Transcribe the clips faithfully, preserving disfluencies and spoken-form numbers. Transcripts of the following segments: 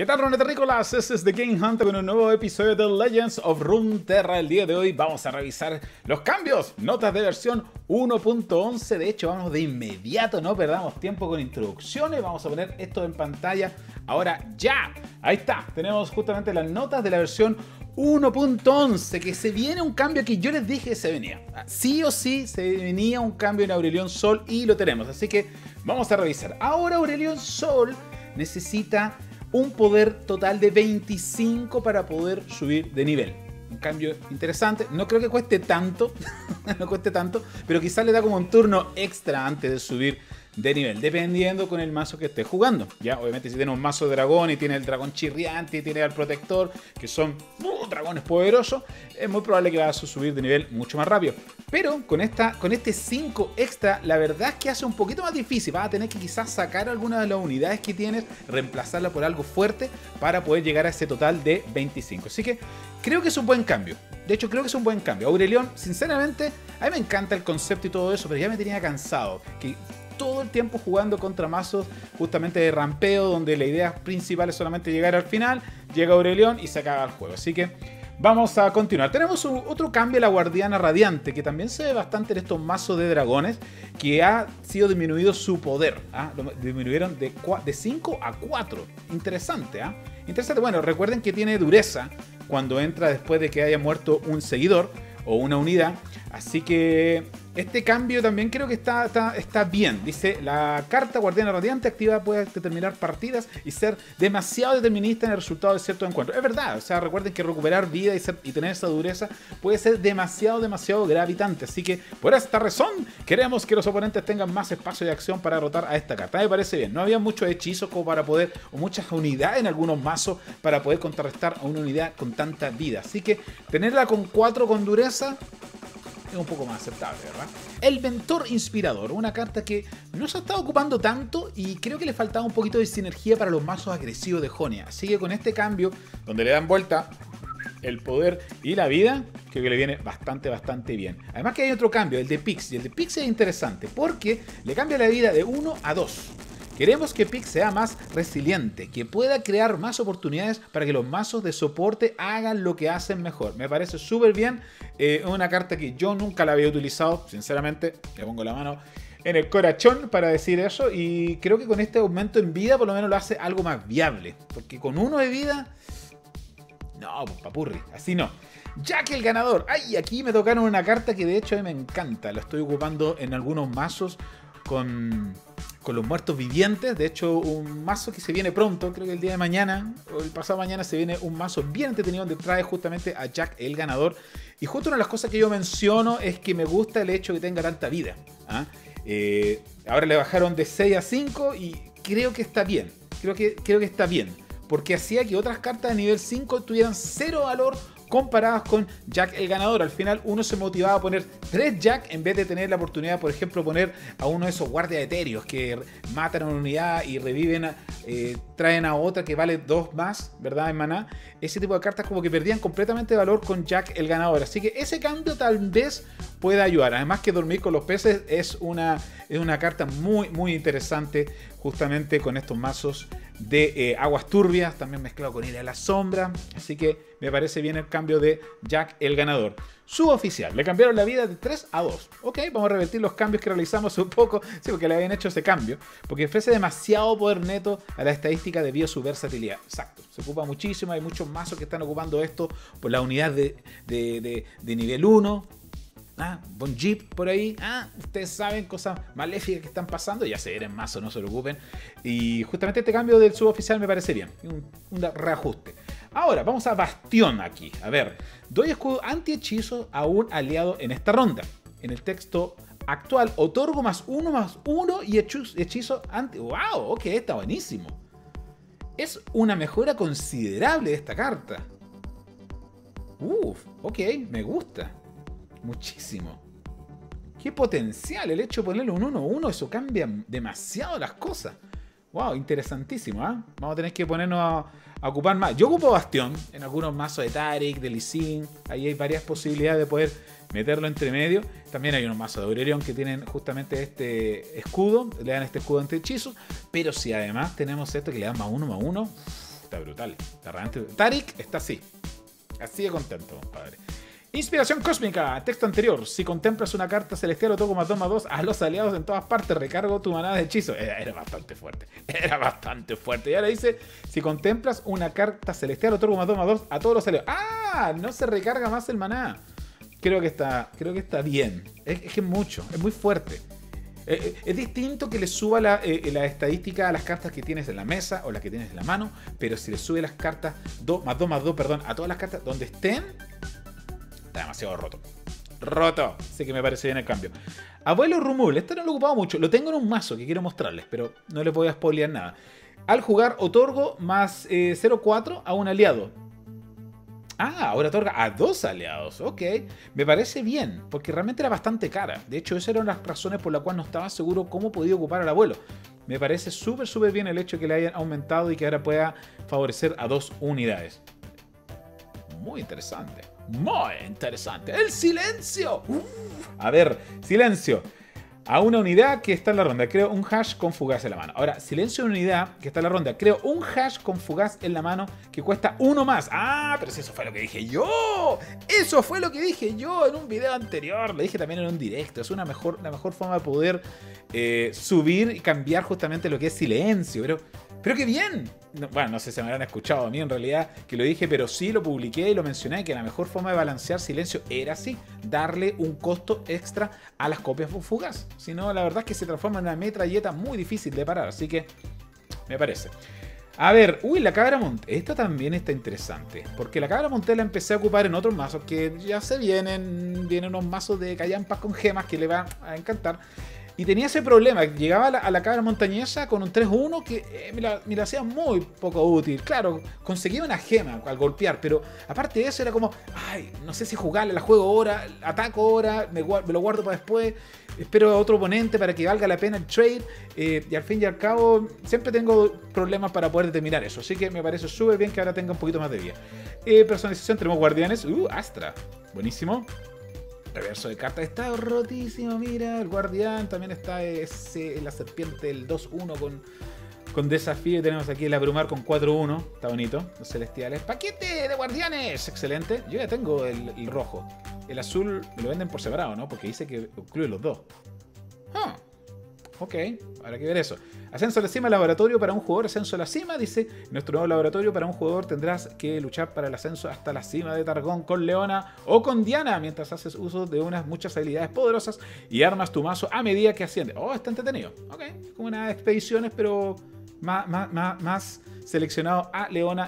¿Qué tal, Runeterrícolas? Este es The Game Hunter con un nuevo episodio de Legends of Runeterra. El día de hoy vamos a revisar los cambios, notas de versión uno punto once. De hecho, vamos de inmediato, no perdamos tiempo con introducciones. Vamos a poner esto en pantalla ahora ya. Ahí está, tenemos justamente las notas de la versión uno punto once, que se viene un cambio que yo les dije que se venía. Sí o sí se venía un cambio en Aurelion Sol y lo tenemos, así que vamos a revisar. Ahora Aurelion Sol necesita un poder total de veinticinco para poder subir de nivel. Un cambio interesante. No creo que cueste tanto, no cueste tanto, pero quizás le da como un turno extra antes de subir de nivel, dependiendo con el mazo que esté jugando. Ya, obviamente, si tiene un mazo de dragón y tiene el dragón chirriante y tiene al protector, que son uh, dragones poderosos, es muy probable que vaya a subir de nivel mucho más rápido. Pero con, esta, con este cinco extra, la verdad es que hace un poquito más difícil. Vas a tener que quizás sacar alguna de las unidades que tienes, reemplazarla por algo fuerte para poder llegar a ese total de veinticinco. Así que creo que es un buen cambio. De hecho, creo que es un buen cambio. Aurelion, sinceramente, a mí me encanta el concepto y todo eso, pero ya me tenía cansado. Que todo el tiempo jugando contra mazos justamente de rampeo, donde la idea principal es solamente llegar al final, llega Aurelion y se acaba el juego. Así que vamos a continuar. Tenemos un, otro cambio, la Guardiana Radiante, que también se ve bastante en estos mazos de dragones, que ha sido disminuido su poder. ¿ah? Lo disminuyeron de, de cinco a cuatro. Interesante, ¿ah? Interesante. Bueno, recuerden que tiene dureza cuando entra después de que haya muerto un seguidor o una unidad. Así que este cambio también creo que está, está, está bien. Dice, la carta Guardiana Radiante activa puede determinar partidas y ser demasiado determinista en el resultado de ciertos encuentros. Es verdad, o sea, recuerden que recuperar vida y, ser, y tener esa dureza puede ser demasiado, demasiado gravitante. Así que por esta razón queremos que los oponentes tengan más espacio de acción para derrotar a esta carta. Me parece bien. No había muchos hechizos como para poder, o muchas unidades en algunos mazos para poder contrarrestar a una unidad con tanta vida. Así que tenerla con cuatro con dureza es un poco más aceptable, ¿verdad? El Mentor Inspirador, una carta que no se ha estado ocupando tanto y creo que le faltaba un poquito de sinergia para los mazos agresivos de Jonia. Así que con este cambio, donde le dan vuelta el poder y la vida, creo que le viene bastante, bastante bien. Además que hay otro cambio, el de Pix. Y el de Pix es interesante porque le cambia la vida de uno a dos. Queremos que Pix sea más resiliente, que pueda crear más oportunidades para que los mazos de soporte hagan lo que hacen mejor. Me parece súper bien. Es eh, una carta que yo nunca la había utilizado, sinceramente. Le pongo la mano en el corazón para decir eso. Y creo que con este aumento en vida por lo menos lo hace algo más viable. Porque con uno de vida... No, pues papurri, así no. Jack el Ganador. Ay, aquí me tocaron una carta que de hecho a mí me encanta. La estoy ocupando en algunos mazos con... con los muertos vivientes. De hecho, un mazo que se viene pronto, creo que el día de mañana o el pasado mañana se viene un mazo bien entretenido donde trae justamente a Jack el Ganador. Y justo una de las cosas que yo menciono es que me gusta el hecho de que tenga tanta vida. ¿ah? Eh, ahora le bajaron de seis a cinco y creo que está bien. Creo que, creo que está bien. Porque hacía que otras cartas de nivel cinco tuvieran cero valor comparadas con Jack el Ganador. Al final uno se motivaba a poner tres Jack en vez de tener la oportunidad, por ejemplo, poner a uno de esos guardias etéreos que matan a una unidad y reviven, a, eh, traen a otra que vale dos más, ¿verdad? En maná. Ese tipo de cartas como que perdían completamente valor con Jack el Ganador. Así que ese cambio tal vez pueda ayudar. Además que dormir con los peces es una, es una carta muy, muy interesante justamente con estos mazos de eh, aguas turbias, también mezclado con Ira de la Sombra. Así que me parece bien el cambio de Jack el Ganador. Suboficial, le cambiaron la vida de tres a dos. Ok, vamos a revertir los cambios que realizamos un poco. Sí, porque le habían hecho ese cambio. Porque ofrece demasiado poder neto a la estadística debido a su versatilidad. Exacto, se ocupa muchísimo. Hay muchos mazos que están ocupando esto por la unidad de, de, de, de nivel uno. Ah, Bon Jeep por ahí. Ah, ustedes saben cosas maléficas que están pasando. Ya se vienen mazo, no se preocupen. Y justamente este cambio del suboficial me parece bien. Un, un reajuste. Ahora, vamos a Bastión aquí. A ver, doy escudo anti-hechizo a un aliado en esta ronda. En el texto actual, otorgo más uno más uno y hechizo anti... ¡Wow! Ok, está buenísimo. Es una mejora considerable de esta carta. Uf, ok, me gusta. Muchísimo. Qué potencial el hecho de ponerle un uno uno. Eso cambia demasiado las cosas. Wow, interesantísimo, ¿eh? Vamos a tener que ponernos a, a ocupar más. Yo ocupo Bastión en algunos mazos de Taric, de Lee Sin. Ahí hay varias posibilidades de poder meterlo entre medio. También hay unos mazos de Aurelion que tienen justamente este escudo. Le dan este escudo ante hechizos. Pero si además tenemos esto que le dan más uno, más uno. está brutal. Está realmente... Tarik está así. Así de contento, compadre. Inspiración cósmica. Texto anterior. Si contemplas una carta celestial, otorgo más dos más dos a los aliados en todas partes. Recargo tu manada de hechizo. Era, era bastante fuerte. Era bastante fuerte. Y ahora dice, si contemplas una carta celestial, otorgo más dos más dos a todos los aliados. ¡Ah! No se recarga más el maná. Creo que está, creo que está bien. Es, es que es mucho. Es muy fuerte. Eh, es distinto que le suba la, eh, la estadística a las cartas que tienes en la mesa o las que tienes en la mano. Pero si le sube las cartas dos más dos más dos, perdón, a todas las cartas donde estén... Está demasiado roto. Roto. Así que me parece bien el cambio. Abuelo Rumul. Este no lo he ocupado mucho. Lo tengo en un mazo que quiero mostrarles, pero no les voy a spoilear nada. Al jugar, otorgo más eh, cero cuatro a un aliado. Ah, ahora otorga a dos aliados. Ok. Me parece bien, porque realmente era bastante cara. De hecho, esas eran las razones por las cuales no estaba seguro cómo podía ocupar al abuelo. Me parece súper, súper bien el hecho de que le hayan aumentado y que ahora pueda favorecer a dos unidades. Muy interesante. Muy interesante. ¡El silencio! Uf. A ver, silencio. A una unidad que está en la ronda. Creo un hash con fugaz en la mano. Ahora, silencio a una unidad que está en la ronda. Creo un hash con fugaz en la mano que cuesta uno más. Ah, pero si eso fue lo que dije yo. Eso fue lo que dije yo en un video anterior. Lo dije también en un directo. Es una mejor, la mejor forma de poder eh, subir y cambiar justamente lo que es silencio. Pero... ¡Pero qué bien! No, bueno, no sé si me habrán escuchado a mí en realidad que lo dije, pero sí lo publiqué y lo mencioné, que la mejor forma de balancear silencio era así, darle un costo extra a las copias fugaz. Si no, la verdad es que se transforma en una metralleta muy difícil de parar, así que me parece. A ver, uy, la cabra monté. Esta también está interesante, porque la cabra monté la empecé a ocupar en otros mazos que ya se vienen, vienen unos mazos de callampas con gemas que le va a encantar. Y tenía ese problema, llegaba a la, a la cabra montañesa con un tres uno que eh, me, la, me la hacía muy poco útil. Claro, conseguía una gema al golpear, pero aparte de eso era como, ay, no sé si jugarla, la juego ahora, ataco ahora, me, me lo guardo para después, espero a otro oponente para que valga la pena el trade. Eh, y al fin y al cabo, siempre tengo problemas para poder determinar eso. Así que me parece súper bien que ahora tenga un poquito más de vida. Eh, personalización, tenemos guardianes. Uh, Astra, buenísimo. Reverso de carta está rotísimo, mira, el guardián, también está ese, la serpiente, el dos uno con, con desafío, y tenemos aquí el abrumar con cuatro uno, está bonito, los celestiales. ¡Paquete de guardianes! Excelente, yo ya tengo el, el rojo, el azul me lo venden por separado, ¿no? Porque dice que incluye los dos. Ah, ok, habrá que ver eso. Ascenso a la cima, laboratorio para un jugador, ascenso a la cima, dice, nuestro nuevo laboratorio para un jugador tendrás que luchar para el ascenso hasta la cima de Targón con Leona o con Diana, mientras haces uso de unas muchas habilidades poderosas y armas tu mazo a medida que asciende. Oh, está entretenido. Ok, como unas expediciones, pero más, más, más, más seleccionado a Leona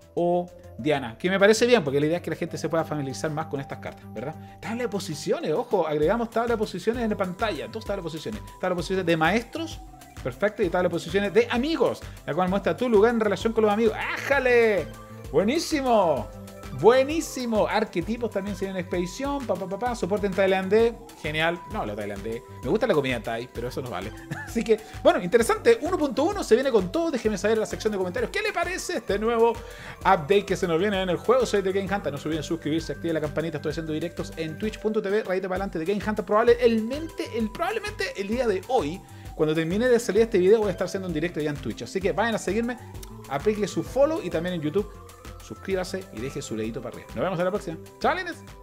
o Diana, que me parece bien, porque la idea es que la gente se pueda familiarizar más con estas cartas, ¿verdad? Tabla de posiciones, ojo, agregamos tabla de posiciones en la pantalla, dos tablas de posiciones, tabla de posiciones de maestros, perfecto, y tabla de posiciones de amigos, la cual muestra tu lugar en relación con los amigos. ¡Ájale! ¡Buenísimo! Buenísimo. Arquetipos también serían expedición. Pa, pa, pa, pa. Soporte en tailandés. Genial. No, lo tailandés. Me gusta la comida thai, pero eso no vale. Así que, bueno, interesante. uno punto uno se viene con todo. Déjenme saber en la sección de comentarios qué le parece este nuevo update que se nos viene en el juego. Soy de Game Hunter. No se olviden suscribirse, activen la campanita. Estoy haciendo directos en twitch punto tv. Rayita para adelante de Game Hunter. Probablemente el, probablemente el día de hoy, cuando termine de salir este video, voy a estar haciendo un directo ya en Twitch. Así que vayan a seguirme. Aplique su follow y también en YouTube. Suscríbase y deje su dedito para arriba. Nos vemos en la próxima. ¡Chao, Lines!